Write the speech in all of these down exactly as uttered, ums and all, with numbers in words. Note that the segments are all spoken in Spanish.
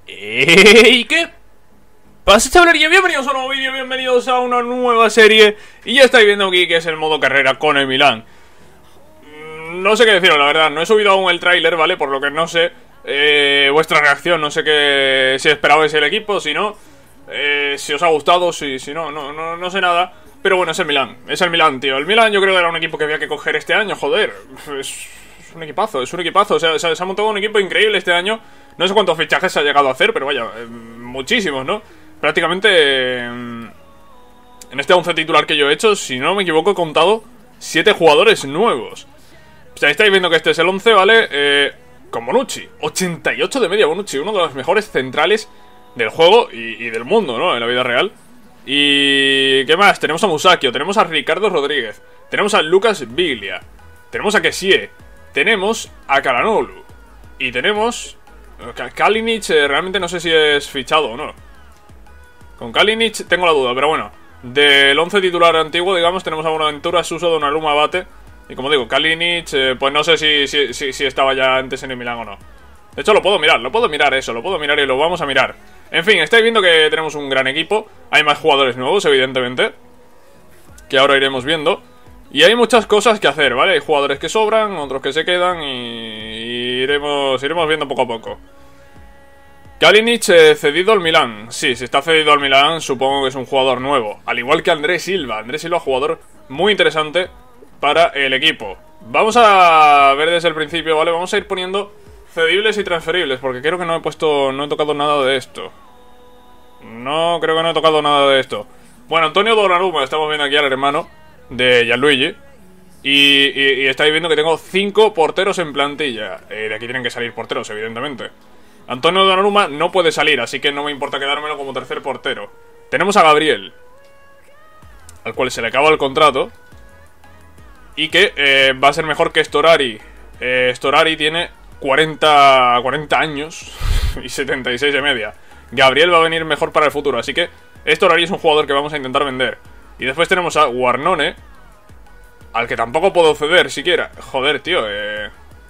¿Y qué pasa, chavalería? Bienvenidos a un nuevo vídeo, bienvenidos a una nueva serie. Y ya estáis viendo aquí que es el modo carrera con el Milán. No sé qué deciros, la verdad. No he subido aún el tráiler, ¿vale? Por lo que no sé eh, vuestra reacción. No sé qué, si esperabais el equipo, si no eh, si os ha gustado, si, si no, no, no, no sé nada. Pero bueno, es el Milán, es el Milán, tío. El Milán yo creo que era un equipo que había que coger este año, joder. Es, es un equipazo, es un equipazo. O sea, se, se ha montado un equipo increíble este año. No sé cuántos fichajes se ha llegado a hacer, pero vaya, eh, muchísimos, ¿no? Prácticamente eh, en este once titular que yo he hecho, si no me equivoco, he contado siete jugadores nuevos. O sea, estáis viendo que este es el once, ¿vale? Eh, con Bonucci, ochenta y ocho de media Bonucci, uno de los mejores centrales del juego y, y del mundo, ¿no? En la vida real. Y... ¿qué más? Tenemos a Musacchio, tenemos a Ricardo Rodríguez, tenemos a Lucas Biglia, tenemos a Kessie, tenemos a Calhanoglu y tenemos... Kalinic, eh, realmente no sé si es fichado o no. Con Kalinic tengo la duda, pero bueno. Del once titular antiguo, digamos, tenemos a Buenaventura, Suso, Donnarumma, Abate. Y como digo, Kalinic, eh, pues no sé si, si, si, si estaba ya antes en el Milán o no. De hecho, lo puedo mirar, lo puedo mirar eso, lo puedo mirar y lo vamos a mirar. En fin, estáis viendo que tenemos un gran equipo. Hay más jugadores nuevos, evidentemente, que ahora iremos viendo. Y hay muchas cosas que hacer, ¿vale? Hay jugadores que sobran, otros que se quedan y, y iremos, iremos viendo poco a poco. Kalinic eh, cedido al Milán. Sí, si está cedido al Milán, supongo que es un jugador nuevo. Al igual que Andrés Silva. Andrés Silva, jugador muy interesante para el equipo. Vamos a ver desde el principio, ¿vale? Vamos a ir poniendo cedibles y transferibles, porque creo que no he puesto, no he tocado nada de esto. No, creo que no he tocado nada de esto. Bueno, Antonio Donnarumma, estamos viendo aquí al hermano de Gianluigi. Y, y, y estáis viendo que tengo cinco porteros en plantilla. Eh, de aquí tienen que salir porteros, evidentemente. Antonio Donnarumma no puede salir, así que no me importa quedármelo como tercer portero. Tenemos a Gabriel, al cual se le acaba el contrato, y que eh, va a ser mejor que Storari. eh, Storari tiene cuarenta, cuarenta años y setenta y seis de media. Gabriel va a venir mejor para el futuro, así que Storari es un jugador que vamos a intentar vender. Y después tenemos a Warnone, al que tampoco puedo ceder siquiera. Joder, tío, eh...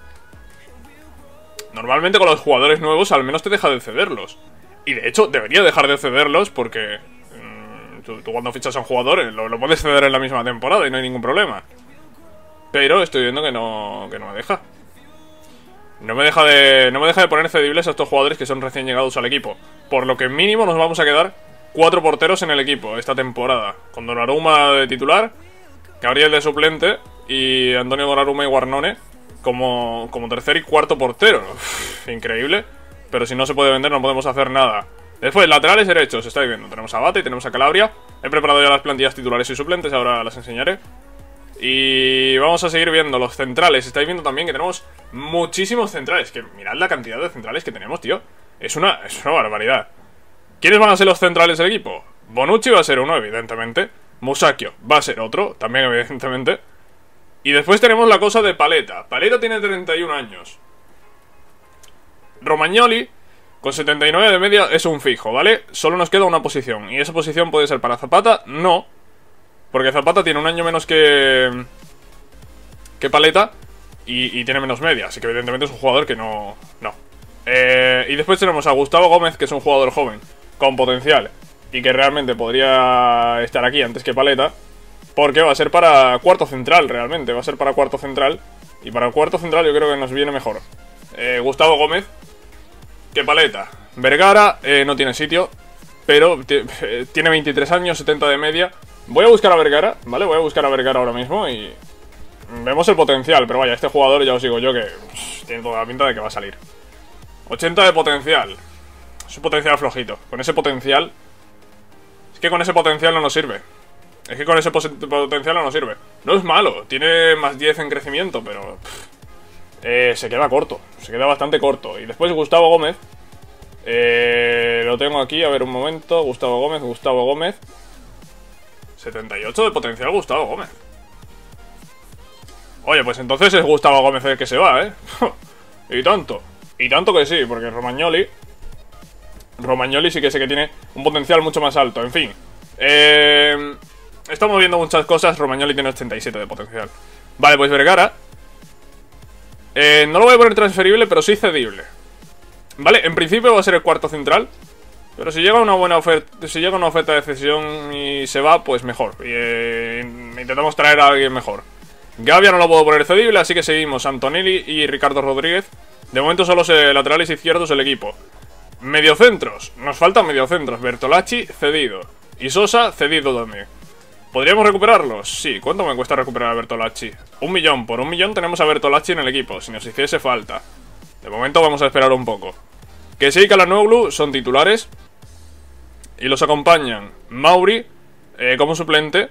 normalmente con los jugadores nuevos al menos te deja de cederlos. Y de hecho debería dejar de cederlos porque mmm, tú, tú cuando fichas a un jugador lo, lo puedes ceder en la misma temporada y no hay ningún problema. Pero estoy viendo que no, que no me deja. No me deja de no me deja de poner cedibles a estos jugadores que son recién llegados al equipo. Por lo que mínimo nos vamos a quedar cuatro porteros en el equipo esta temporada. Con Donnarumma de titular, Gabriel de suplente y Antonio Donnarumma y Warnone Como, como tercer y cuarto portero. Uf, increíble. Pero si no se puede vender no podemos hacer nada. Después, laterales derechos, estáis viendo. Tenemos a Abate y tenemos a Calabria. He preparado ya las plantillas titulares y suplentes, ahora las enseñaré. Y vamos a seguir viendo los centrales. Estáis viendo también que tenemos muchísimos centrales. Que mirad la cantidad de centrales que tenemos, tío. Es una, es una barbaridad. ¿Quiénes van a ser los centrales del equipo? Bonucci va a ser uno, evidentemente. Musacchio va a ser otro, también evidentemente. Y después tenemos la cosa de Paletta. Paletta tiene treinta y un años. Romagnoli, con setenta y nueve de media, es un fijo, ¿vale? Solo nos queda una posición. ¿Y esa posición puede ser para Zapata? No. Porque Zapata tiene un año menos que... que Paletta. Y, y tiene menos media. Así que evidentemente es un jugador que no... No. Eh, y después tenemos a Gustavo Gómez, que es un jugador joven, con potencial. Y que realmente podría estar aquí antes que Paletta. Porque va a ser para cuarto central, realmente. Va a ser para cuarto central. Y para el cuarto central yo creo que nos viene mejor eh, Gustavo Gómez que Paletta. Vergara eh, no tiene sitio, pero eh, tiene veintitrés años, setenta de media. Voy a buscar a Vergara, ¿vale? Voy a buscar a Vergara ahora mismo y vemos el potencial. Pero vaya, este jugador ya os digo yo que pff, tiene toda la pinta de que va a salir. ochenta de potencial. Es un potencial flojito. Con ese potencial... Es que con ese potencial no nos sirve. Es que con ese potencial no nos sirve. No es malo, tiene más diez en crecimiento, pero pff, eh, se queda corto. Se queda bastante corto. Y después Gustavo Gómez eh, lo tengo aquí, a ver un momento. Gustavo Gómez, Gustavo Gómez setenta y ocho de potencial Gustavo Gómez. Oye, pues entonces es Gustavo Gómez el que se va, ¿eh? Y tanto, y tanto que sí, porque Romagnoli Romagnoli sí que sé que tiene un potencial mucho más alto. En fin, eh... estamos viendo muchas cosas. Romagnoli tiene ochenta y siete de potencial. Vale, pues Vergara eh, no lo voy a poner transferible, pero sí cedible. Vale, en principio va a ser el cuarto central. Pero si llega una buena oferta, si llega una oferta de cesión y se va, pues mejor. Y, eh, intentamos traer a alguien mejor. Gavia no lo puedo poner cedible, así que seguimos Antonelli y Ricardo Rodríguez. De momento solo los laterales izquierdos del equipo. Mediocentros, nos faltan mediocentros. Bertolacci cedido y Sosa cedido también. ¿Podríamos recuperarlos? Sí. ¿Cuánto me cuesta recuperar a Bertolacci? Un millón, por un millón tenemos a Bertolacci en el equipo, si nos hiciese falta. De momento vamos a esperar un poco. Kessie y Calhanoglu son titulares y los acompañan Mauri eh, como suplente.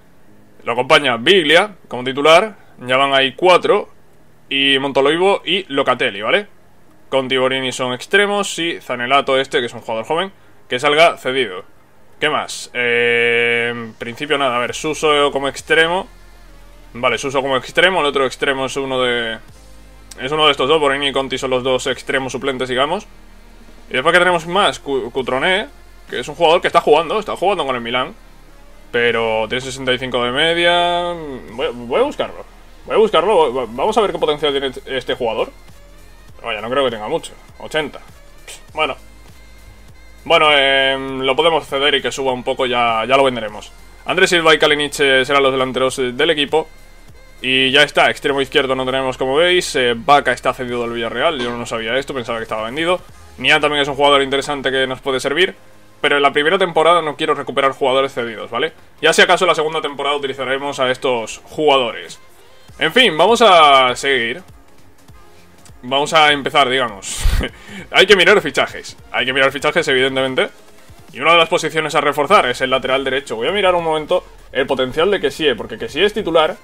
Lo acompaña Biglia como titular. Ya van ahí cuatro. Y Montolivo y Locatelli, ¿vale? Conti y Borini son extremos. Y Zanelato este, que es un jugador joven, que salga cedido. ¿Qué más? Eh, en principio nada, a ver, Suso como extremo. Vale, Suso como extremo. El otro extremo es uno de... Es uno de estos dos. Borini y Conti son los dos extremos suplentes, digamos. Y después que tenemos más, Cutrone, que es un jugador que está jugando, está jugando con el Milán. Pero tiene sesenta y cinco de media. Voy, voy a buscarlo. Voy a buscarlo. Vamos a ver qué potencial tiene este jugador. Vaya, no creo que tenga mucho. ochenta. Bueno. Bueno, eh, lo podemos ceder y que suba un poco, ya, ya lo venderemos. Andrés Silva y Kalinic serán los delanteros del equipo. Y ya está, extremo izquierdo no tenemos, como veis. eh, Vaca está cedido del Villarreal. Yo no sabía esto, pensaba que estaba vendido. Nian también es un jugador interesante que nos puede servir. Pero en la primera temporada no quiero recuperar jugadores cedidos, ¿vale? Ya si acaso en la segunda temporada utilizaremos a estos jugadores. En fin, vamos a seguir. Vamos a empezar, digamos. Hay que mirar fichajes. Hay que mirar fichajes, evidentemente. Y una de las posiciones a reforzar es el lateral derecho. Voy a mirar un momento el potencial de Kessie, porque Kessie es titular.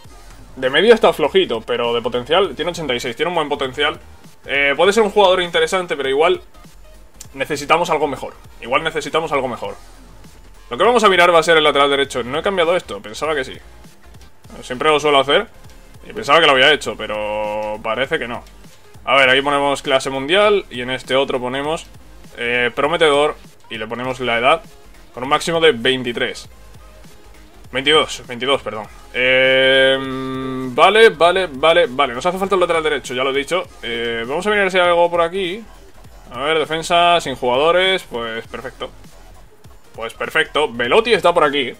De media está flojito, pero de potencial tiene ochenta y seis, tiene un buen potencial. eh, Puede ser un jugador interesante, pero igual necesitamos algo mejor. Igual necesitamos algo mejor. Lo que vamos a mirar va a ser el lateral derecho. No he cambiado esto, pensaba que sí. Siempre lo suelo hacer y pensaba que lo había hecho, pero parece que no. A ver, aquí ponemos clase mundial y en este otro ponemos eh, prometedor y le ponemos la edad con un máximo de veintitrés. veintidós, veintidós, perdón. Eh, vale, vale, vale, vale. Nos hace falta el lateral derecho, ya lo he dicho. Eh, vamos a mirar si hay algo por aquí. A ver, defensa sin jugadores, pues perfecto. Pues perfecto. Velotti está por aquí.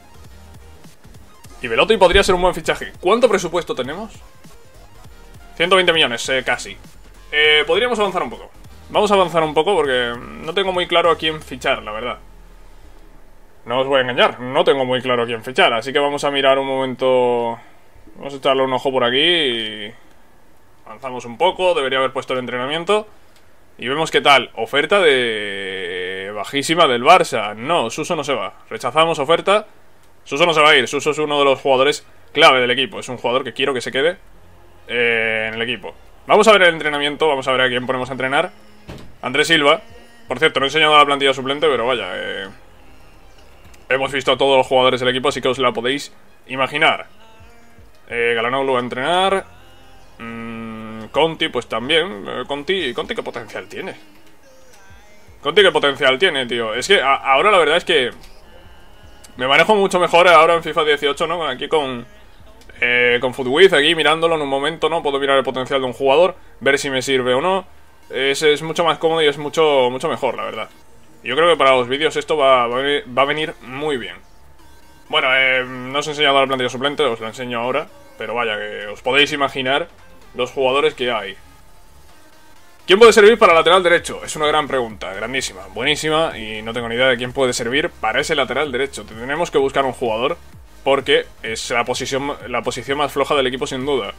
Y Velotti podría ser un buen fichaje. ¿Cuánto presupuesto tenemos? ciento veinte millones, eh, casi. Eh, podríamos avanzar un poco. Vamos a avanzar un poco porque no tengo muy claro a quién fichar, la verdad. No os voy a engañar, no tengo muy claro a quién fichar. Así que vamos a mirar un momento. Vamos a echarle un ojo por aquí y avanzamos un poco, debería haber puesto el entrenamiento. Y vemos qué tal. Oferta de... bajísima del Barça. No, Suso no se va. Rechazamos oferta. Suso no se va a ir. Suso es uno de los jugadores clave del equipo. Es un jugador que quiero que se quede eh, en el equipo. Vamos a ver el entrenamiento. Vamos a ver a quién ponemos a entrenar. Andrés Silva. Por cierto, no he enseñado la plantilla suplente, pero vaya. Eh, hemos visto a todos los jugadores del equipo, así que os la podéis imaginar. Eh, Calhanoglu va a entrenar. Mmm... Conti, pues también. eh, Conti, Conti, ¿qué potencial tiene? Conti, ¿qué potencial tiene, tío? Es que a, ahora la verdad es que me manejo mucho mejor ahora en FIFA dieciocho, ¿no? Aquí con eh, con Footwiz, aquí mirándolo en un momento, ¿no? Puedo mirar el potencial de un jugador, ver si me sirve o no. Es, es mucho más cómodo y es mucho, mucho mejor, la verdad. Yo creo que para los vídeos esto va, va, a venir, va a venir muy bien. Bueno, eh, no os he enseñado la plantilla suplente, os la enseño ahora. Pero vaya, que os podéis imaginar los jugadores que hay. ¿Quién puede servir para lateral derecho? Es una gran pregunta, grandísima, buenísima. Y no tengo ni idea de quién puede servir para ese lateral derecho. Tenemos que buscar un jugador porque es la posición, la posición más floja del equipo sin duda.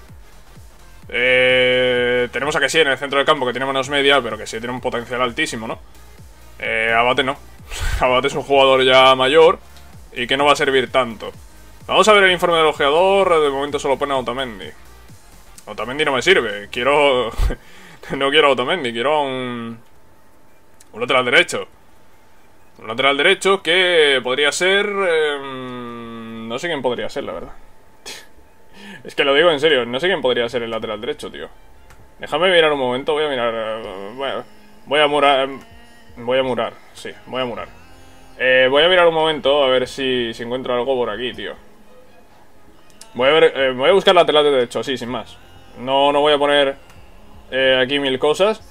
eh, Tenemos a Kessie en el centro del campo, que tiene manos media, pero que sí tiene un potencial altísimo, ¿no? Eh, Abate no. Abate es un jugador ya mayor y que no va a servir tanto. Vamos a ver el informe del ojeador. De momento solo pone a Otamendi. Otamendi no me sirve. Quiero... no quiero a Otamendi. Quiero a un... un lateral derecho. Un lateral derecho que podría ser... Eh... no sé quién podría ser, la verdad. Es que lo digo en serio. No sé quién podría ser el lateral derecho, tío. Déjame mirar un momento. Voy a mirar... Bueno, voy a murar... Voy a murar. Sí, voy a murar. Eh, voy a mirar un momento a ver si, si encuentro algo por aquí, tío. Voy a ver, eh, voy a buscar lateral derecho, así, sin más. No, no voy a poner eh, aquí mil cosas.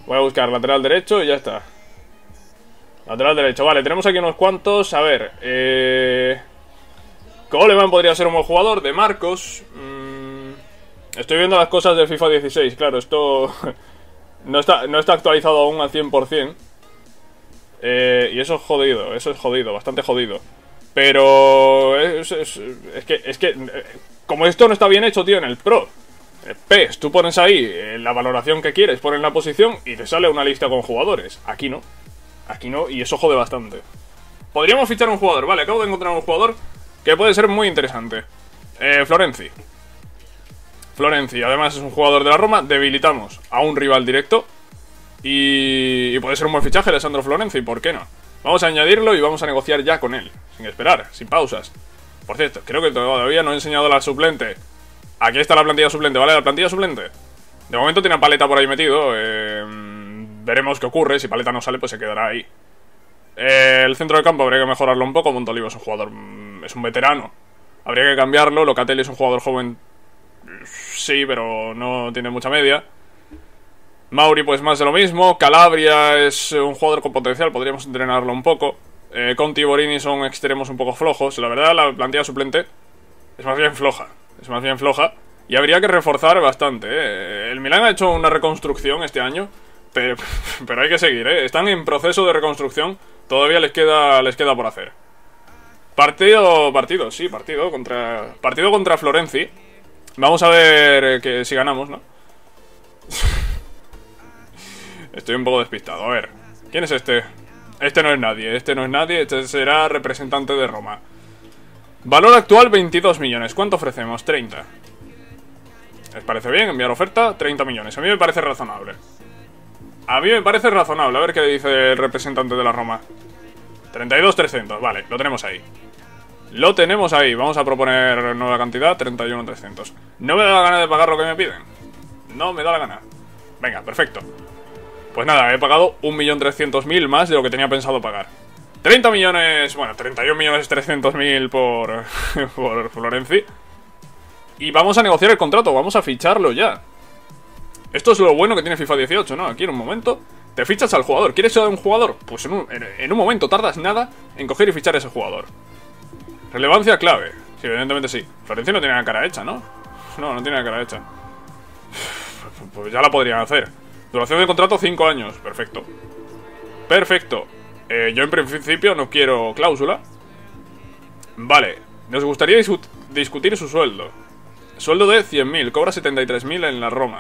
Voy a buscar lateral derecho y ya está. Lateral derecho, vale, tenemos aquí unos cuantos. A ver, eh... Coleman podría ser un buen jugador. De Marcos, mmm... estoy viendo las cosas de FIFA dieciséis. Claro, esto no está, no está actualizado aún al cien por cien. eh, Y eso es jodido, eso es jodido, bastante jodido. Pero es, es, es que, es que como esto no está bien hecho, tío, en el Pro, P E S, tú pones ahí la valoración que quieres, pones la posición y te sale una lista con jugadores. Aquí no, aquí no, y eso jode bastante. Podríamos fichar un jugador, vale, acabo de encontrar un jugador que puede ser muy interesante. eh, Florenzi. Florenzi, además es un jugador de la Roma. Debilitamos a un rival directo y, y puede ser un buen fichaje Alessandro Florenzi, ¿por qué no? Vamos a añadirlo y vamos a negociar ya con él, sin esperar, sin pausas. Por cierto, creo que todavía no he enseñado la suplente. Aquí está la plantilla suplente, ¿vale? La plantilla suplente. De momento tiene a Paleta por ahí metido. eh, Veremos qué ocurre. Si Paleta no sale, pues se quedará ahí. eh, El centro del campo habría que mejorarlo un poco. Montolivo es un jugador, es un veterano, habría que cambiarlo. Locatelli es un jugador joven, sí, pero no tiene mucha media. Mauri pues más de lo mismo. Calabria es un jugador con potencial, podríamos entrenarlo un poco. eh, Conti y Borini son extremos un poco flojos. La verdad, la plantilla suplente es más bien floja. Es más bien floja y habría que reforzar bastante, ¿eh? El Milan ha hecho una reconstrucción este año, pero, pero hay que seguir, ¿eh? Están en proceso de reconstrucción. Todavía les queda, les queda por hacer. Partido, partido, sí, partido contra, partido contra Florenzi. Vamos a ver que si ganamos, ¿no? Estoy un poco despistado. A ver, ¿quién es este? Este no es nadie, este no es nadie. Este será representante de Roma. Valor actual veintidós millones. ¿Cuánto ofrecemos? treinta. ¿Les parece bien enviar oferta? treinta millones. A mí me parece razonable. A mí me parece razonable. A ver qué dice el representante de la Roma. treinta y dos trescientos. Vale, lo tenemos ahí. Lo tenemos ahí. Vamos a proponer nueva cantidad. treinta y uno trescientos. No me da la gana de pagar lo que me piden. No me da la gana. Venga, perfecto. Pues nada, he pagado un millón trescientos mil más de lo que tenía pensado pagar. treinta millones, bueno, treinta y un millones trescientos mil por, por Florenzi. Y vamos a negociar el contrato, vamos a ficharlo ya. Esto es lo bueno que tiene FIFA dieciocho, ¿no? Aquí en un momento te fichas al jugador. ¿Quieres ser un jugador? Pues en un, en, en un momento tardas nada en coger y fichar a ese jugador. Relevancia clave. Sí, evidentemente sí. Florenzi no tiene la cara hecha, ¿no? No, no tiene la cara hecha. Pues ya la podrían hacer. Duración de contrato cinco años, perfecto. Perfecto. Eh, yo en principio no quiero cláusula. Vale, nos gustaría discut discutir su sueldo. Sueldo de cien mil, cobra setenta y tres mil en la Roma.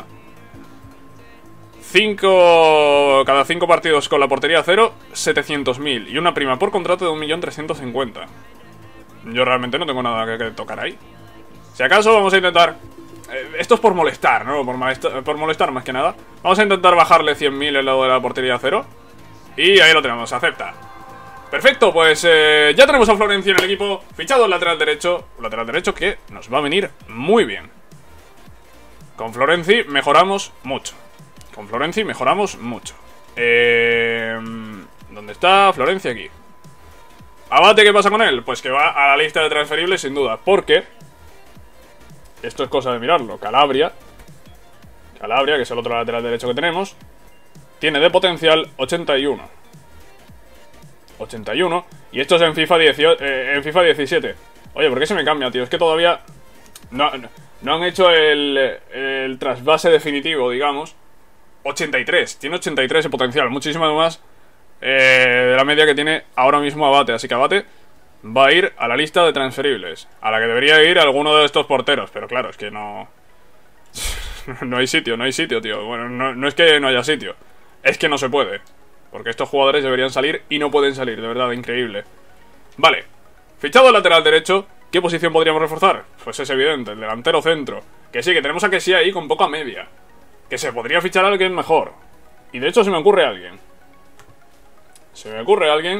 cinco... Cada cinco partidos con la portería cero, setecientos mil. Y una prima por contrato de un millón trescientos cincuenta. Yo realmente no tengo nada que, que tocar ahí. Si acaso vamos a intentar... Eh, esto es por molestar, ¿no? Por molestar, por molestar más que nada. Vamos a intentar bajarle cien mil el lado de la portería cero. Y ahí lo tenemos, acepta. Perfecto, pues eh, ya tenemos a Florenzi en el equipo. Fichado el lateral derecho. Un lateral derecho que nos va a venir muy bien. Con Florenzi mejoramos mucho. Con Florenzi mejoramos mucho. Eh, ¿Dónde está Florenzi? Aquí. Abate, ¿qué pasa con él? Pues que va a la lista de transferibles sin duda. Porque esto es cosa de mirarlo. Calabria Calabria, que es el otro lateral derecho que tenemos, tiene de potencial ochenta y uno. ochenta y uno. Y esto es en FIFA dieciocho, eh, en FIFA diecisiete. Oye, ¿por qué se me cambia, tío? Es que todavía no, no han hecho el, el trasvase definitivo, digamos. ochenta y tres. Tiene ochenta y tres de potencial. Muchísimo más eh, de la media que tiene ahora mismo Abate. Así que Abate va a ir a la lista de transferibles, a la que debería ir alguno de estos porteros. Pero claro, es que no... no hay sitio, no hay sitio, tío. Bueno, no, no es que no haya sitio, es que no se puede. Porque estos jugadores deberían salir y no pueden salir, de verdad, increíble. Vale, fichado el lateral derecho. ¿Qué posición podríamos reforzar? Pues es evidente, el delantero centro. Que sí, que tenemos a que sí ahí con poca media. Que se podría fichar a alguien mejor. Y de hecho se me ocurre a alguien. Se me ocurre a alguien...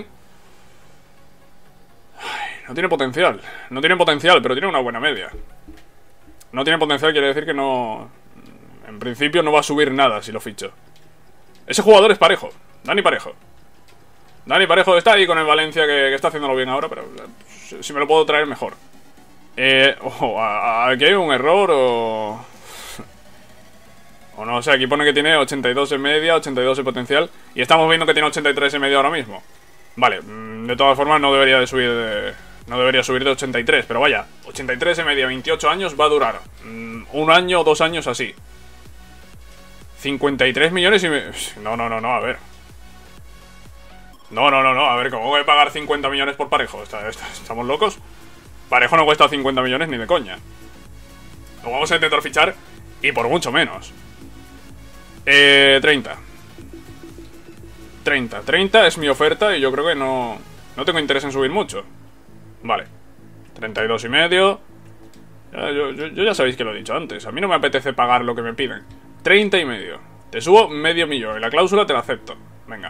Ay, no tiene potencial. No tiene potencial, pero tiene una buena media. No tiene potencial quiere decir que no... En principio no va a subir nada si lo ficho. Ese jugador es Parejo. Dani Parejo. Dani Parejo está ahí con el Valencia, que, que está haciéndolo bien ahora, pero si me lo puedo traer mejor. Eh, ojo, aquí hay un error o... O no, o sea, aquí pone que tiene ochenta y dos en media, ochenta y dos en potencial. Y estamos viendo que tiene ochenta y tres en media ahora mismo. Vale, de todas formas no debería de subir de... No debería subir de ochenta y tres, pero vaya, ochenta y tres en media, veintiocho años, va a durar mm, un año o dos años así. cincuenta y tres millones y... Me... No, no, no, no, a ver. No, no, no, no, a ver, ¿cómo voy a pagar cincuenta millones por Parejo? ¿Estamos locos? Parejo no cuesta cincuenta millones ni de coña. Lo vamos a intentar fichar y por mucho menos. Eh, treinta. treinta. treinta es mi oferta y yo creo que no... No tengo interés en subir mucho. Vale. treinta y dos y medio. Ya, yo, yo, yo ya sabéis que lo he dicho antes. A mí no me apetece pagar lo que me piden. treinta y medio. Te subo medio millón y la cláusula te la acepto. Venga.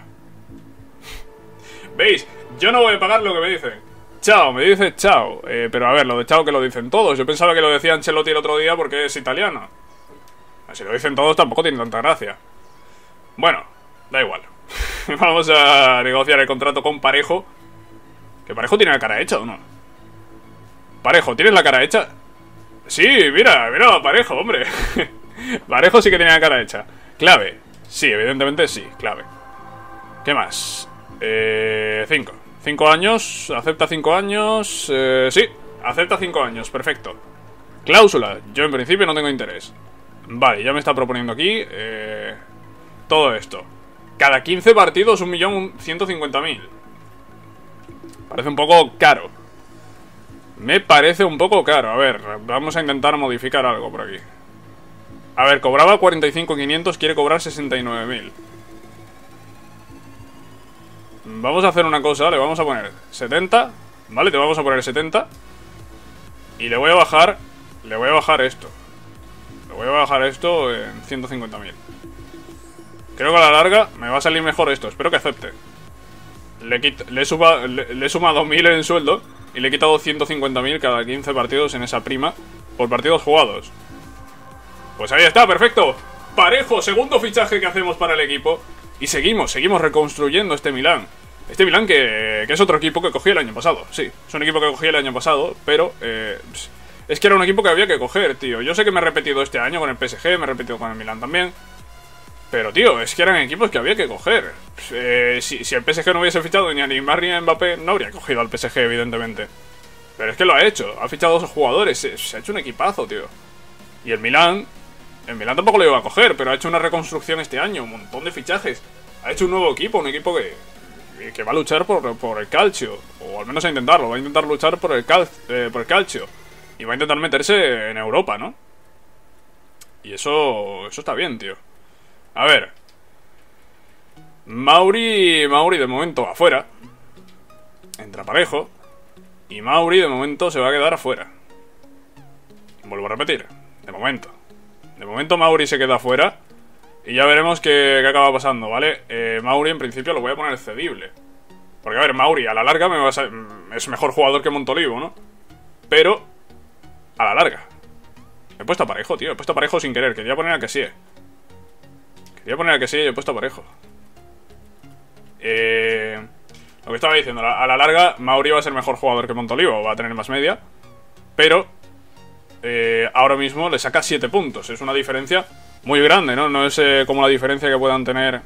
¿Veis? Yo no voy a pagar lo que me dicen. Chao, me dice chao. Eh, pero a ver, lo de chao que lo dicen todos. Yo pensaba que lo decía Ancelotti el otro día porque es italiano. Si lo dicen todos tampoco tiene tanta gracia. Bueno, da igual. Vamos a negociar el contrato con Parejo. ¿Que Parejo tiene la cara hecha o no? Parejo, ¿tienes la cara hecha? Sí, mira, mira, Parejo, hombre. Parejo sí que tiene la cara hecha. Clave. Sí, evidentemente sí, clave. ¿Qué más? Eh... Cinco. Cinco años. Acepta cinco años. Eh, sí, acepta cinco años, perfecto. Cláusula. Yo en principio no tengo interés. Vale, ya me está proponiendo aquí eh, todo esto. Cada quince partidos, un millón ciento cincuenta mil. Parece un poco caro. Me parece un poco caro. A ver, vamos a intentar modificar algo por aquí. A ver, cobraba cuarenta y cinco mil quinientos, quiere cobrar sesenta y nueve mil. Vamos a hacer una cosa, le vamos a poner setenta. Vale, te vamos a poner setenta. Y le voy a bajar, le voy a bajar esto. Le voy a bajar esto en ciento cincuenta mil. Creo que a la larga me va a salir mejor esto, espero que acepte. Le, quita, le, suba, le, le he sumado mil en sueldo y le he quitado ciento cincuenta mil cada quince partidos en esa prima por partidos jugados. Pues ahí está, perfecto. Parejo, segundo fichaje que hacemos para el equipo. Y seguimos, seguimos reconstruyendo este Milán. Este Milán que, que es otro equipo que cogí el año pasado. Sí, es un equipo que cogí el año pasado, pero eh, es que era un equipo que había que coger, tío. Yo sé que me he repetido este año con el P S G, me he repetido con el Milán también. Pero, tío, es que eran equipos que había que coger. Eh, si, si el P S G no hubiese fichado ni a Neymar ni a Mbappé, no habría cogido al P S G, evidentemente. Pero es que lo ha hecho, ha fichado a dos jugadores, se, se ha hecho un equipazo, tío. Y el Milán, el Milán tampoco lo iba a coger, pero ha hecho una reconstrucción este año, un montón de fichajes. Ha hecho un nuevo equipo, un equipo que, que va a luchar por, por el calcio. O al menos a intentarlo, va a intentar luchar por el, cal, eh, por el calcio. Y va a intentar meterse en Europa, ¿no? Y eso, eso está bien, tío. A ver. Mauri, Mauri de momento afuera. Entra Parejo. Y Mauri de momento se va a quedar afuera. Vuelvo a repetir. De momento. De momento Mauri se queda afuera. Y ya veremos qué, qué acaba pasando, ¿vale? Eh, Mauri en principio lo voy a poner cedible. Porque a ver, Mauri a la larga me va a ser, es mejor jugador que Montolivo, ¿no? Pero a la larga. He puesto a Parejo, tío. He puesto a Parejo sin querer. Quería poner a que sí. Quería poner a que sí y he puesto a Parejo. Eh, lo que estaba diciendo, a la larga Mauri va a ser mejor jugador que Montolivo. Va a tener más media. Pero eh, ahora mismo le saca siete puntos. Es una diferencia muy grande, ¿no? No es eh, como la diferencia que puedan tener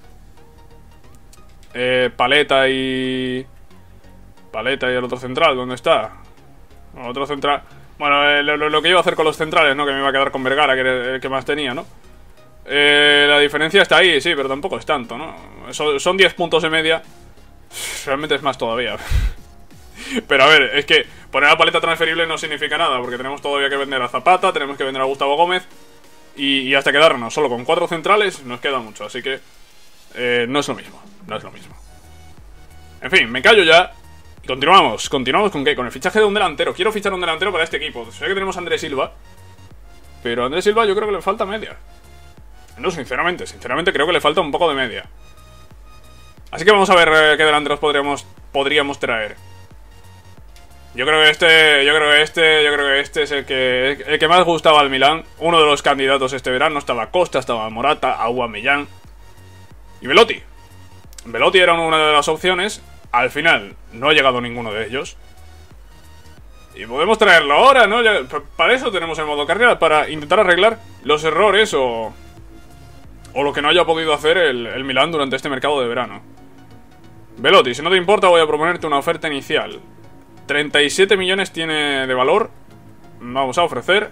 eh, Paleta y... Paleta y el otro central. ¿Dónde está? El otro central... Bueno, eh, lo, lo que iba a hacer con los centrales, ¿no? Que me iba a quedar con Vergara, que era el que más tenía, ¿no? Eh, la diferencia está ahí, sí, pero tampoco es tanto, ¿no? Son, son diez puntos de media. Realmente es más todavía. Pero a ver, es que poner a Paleta transferible no significa nada, porque tenemos todavía que vender a Zapata, tenemos que vender a Gustavo Gómez. Y, y hasta quedarnos solo con cuatro centrales nos queda mucho, así que eh, no es lo mismo, no es lo mismo. En fin, me callo ya. Y continuamos, continuamos con qué, con el fichaje de un delantero. Quiero fichar un delantero para este equipo. Sé que tenemos a Andrés Silva, pero a Andrés Silva yo creo que le falta media. No, sinceramente, sinceramente creo que le falta un poco de media. Así que vamos a ver eh, qué delanteros podríamos, podríamos traer. Yo creo que este, yo creo que este, yo creo que este es el que, el que más gustaba al Milán. Uno de los candidatos este verano. Estaba Costa, estaba Morata, Aubameyang y Velotti. Velotti era una de las opciones. Al final no ha llegado ninguno de ellos. Y podemos traerlo ahora, ¿no? Ya, para eso tenemos el modo carrera, para intentar arreglar los errores o... O lo que no haya podido hacer el, el Milán durante este mercado de verano. Velotti, si no te importa voy a proponerte una oferta inicial. treinta y siete millones tiene de valor. Vamos a ofrecer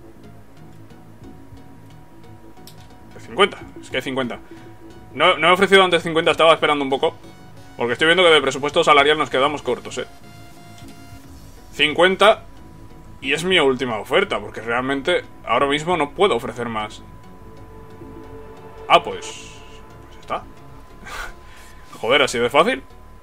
cincuenta, es que hay cincuenta. No, no he ofrecido antes cincuenta, estaba esperando un poco, porque estoy viendo que de presupuesto salarial nos quedamos cortos, eh cincuenta. Y es mi última oferta, porque realmente ahora mismo no puedo ofrecer más. Ah, pues... Pues está. Joder, así de fácil.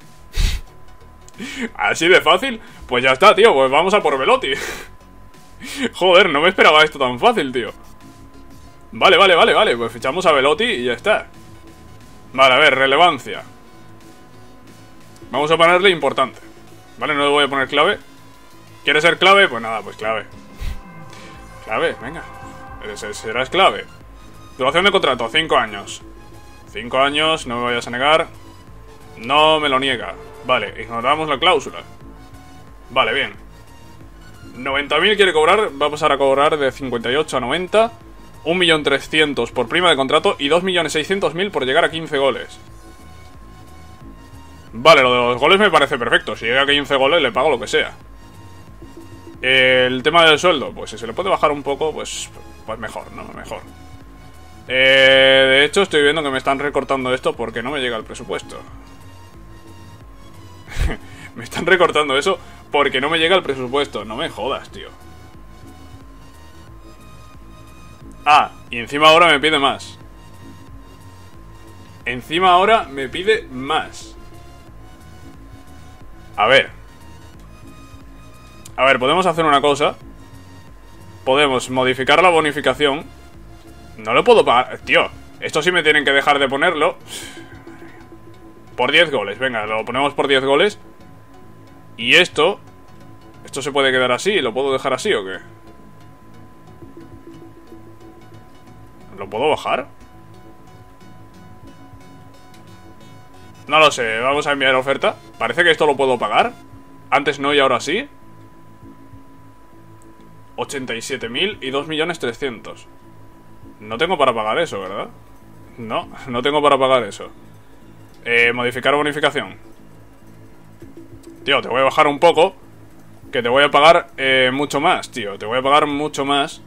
Así de fácil. Pues ya está, tío, pues vamos a por Velotti. Joder, no me esperaba esto tan fácil, tío. Vale, vale, vale, vale, pues fichamos a Velotti y ya está. Vale, a ver, relevancia. Vamos a ponerle importante. Vale, no le voy a poner clave. ¿Quieres ser clave? Pues nada, pues clave. Clave, venga. Serás clave. Duración de contrato, cinco años. cinco años, no me vayas a negar. No me lo niega. Vale, ignoramos la cláusula. Vale, bien. noventa mil quiere cobrar, va a pasar a cobrar de cincuenta y ocho a noventa. un millón trescientos mil por prima de contrato y dos millones seiscientos mil por llegar a quince goles. Vale, lo de los goles me parece perfecto. Si llega a quince goles le pago lo que sea. El tema del sueldo, pues si se le puede bajar un poco, pues, pues mejor, no, mejor. Eh, de hecho, estoy viendo que me están recortando esto porque no me llega el presupuesto. Me están recortando eso porque no me llega el presupuesto. No me jodas, tío. Ah, y encima ahora me pide más. Encima ahora me pide más. A ver. A ver, podemos hacer una cosa. Podemos modificar la bonificación. No lo puedo pagar. Tío, esto sí me tienen que dejar de ponerlo. Por diez goles, venga, lo ponemos por diez goles. Y esto... Esto se puede quedar así, ¿lo puedo dejar así o qué? ¿Lo puedo bajar? No lo sé, vamos a enviar oferta. Parece que esto lo puedo pagar. Antes no y ahora sí. ochenta y siete mil y dos millones trescientos. No tengo para pagar eso, ¿verdad? No, no tengo para pagar eso. Eh, modificar bonificación. Tío, te voy a bajar un poco. Que te voy a pagar eh, mucho más, tío. Te voy a pagar mucho más.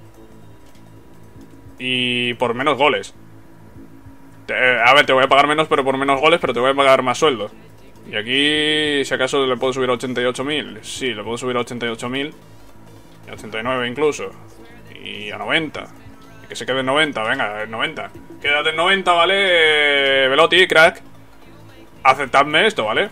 Y por menos goles. Te, eh, a ver, te voy a pagar menos, pero por menos goles, pero te voy a pagar más sueldo. Y aquí, si acaso le puedo subir a ochenta y ocho mil. Sí, le puedo subir a ochenta y ocho mil. Y a ochenta y nueve incluso. Y a noventa. Y que se quede en noventa, venga, en noventa. Quédate en noventa, ¿vale? Eh, Velotti, crack. Aceptadme esto, ¿vale?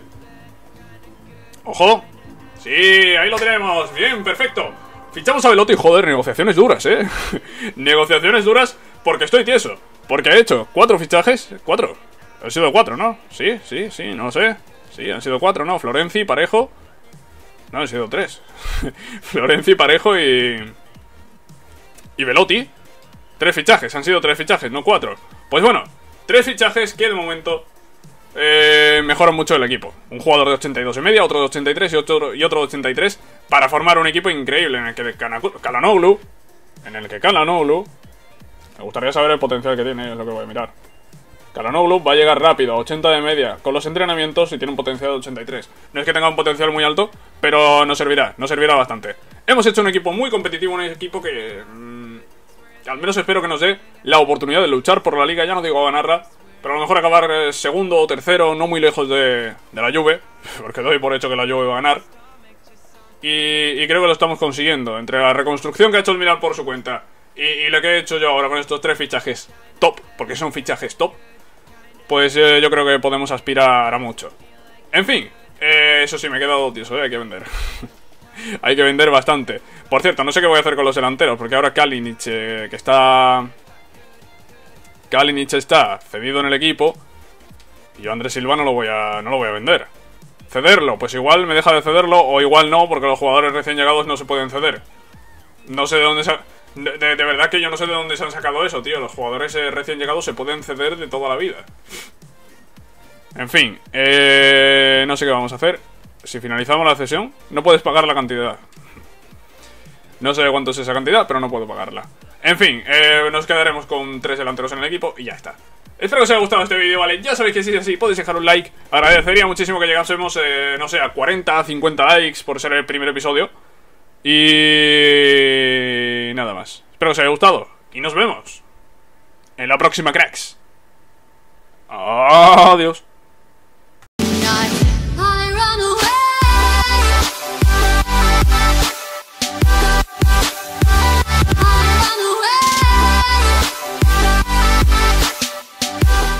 ¡Ojo! ¡Sí! ¡Ahí lo tenemos! ¡Bien! ¡Perfecto! Fichamos a Velotti. Joder, negociaciones duras, ¿eh? Negociaciones duras porque estoy tieso. Porque he hecho cuatro fichajes. ¿Cuatro? Han sido cuatro, ¿no? Sí, sí, sí, no lo sé. Sí, han sido cuatro, ¿no? Florenzi, Parejo. No, han sido tres. Florenzi, Parejo y... Y Velotti. Tres fichajes, han sido tres fichajes, no cuatro. Pues bueno, tres fichajes que de momento eh, mejoran mucho el equipo. Un jugador de ochenta y dos y media, otro de ochenta y tres y otro, y otro de ochenta y tres. Para formar un equipo increíble en el que Calhanoglu, En el que Calhanoglu, me gustaría saber el potencial que tiene, es lo que voy a mirar. Calhanoglu va a llegar rápido, a ochenta de media, con los entrenamientos y tiene un potencial de ochenta y tres. No es que tenga un potencial muy alto, pero nos servirá, nos servirá bastante. Hemos hecho un equipo muy competitivo, un equipo que... Mmm, al menos espero que nos dé la oportunidad de luchar por la liga, ya no digo ganarla, pero a lo mejor acabar eh, segundo o tercero, no muy lejos de, de la Juve, porque doy por hecho que la Juve va a ganar. Y, y creo que lo estamos consiguiendo, entre la reconstrucción que ha hecho el Milan por su cuenta y, y lo que he hecho yo ahora con estos tres fichajes top, porque son fichajes top. Pues eh, yo creo que podemos aspirar a mucho. En fin, eh, eso sí, me he quedado tieso, eh, hay que vender. Hay que vender bastante. Por cierto, no sé qué voy a hacer con los delanteros, porque ahora Kalinic, eh, que está... Kalinic está cedido en el equipo, y yo a Andrés Silva no lo voy a, no lo voy a vender. ¿Cederlo? Pues igual me deja de cederlo, o igual no, porque los jugadores recién llegados no se pueden ceder. No sé de dónde se... De, de, de verdad que yo no sé de dónde se han sacado eso, tío. Los jugadores eh, recién llegados se pueden ceder de toda la vida. En fin, eh, no sé qué vamos a hacer. Si finalizamos la cesión, no puedes pagar la cantidad. No sé cuánto es esa cantidad, pero no puedo pagarla. En fin, eh, nos quedaremos con tres delanteros en el equipo y ya está. Espero que os haya gustado este vídeo, ¿vale? Ya sabéis que si es así, podéis dejar un like. Agradecería muchísimo que llegásemos, eh, no sé, a cuarenta, cincuenta likes por ser el primer episodio. Y... nada más. Espero que os haya gustado. Y nos vemos en la próxima, cracks. Adiós.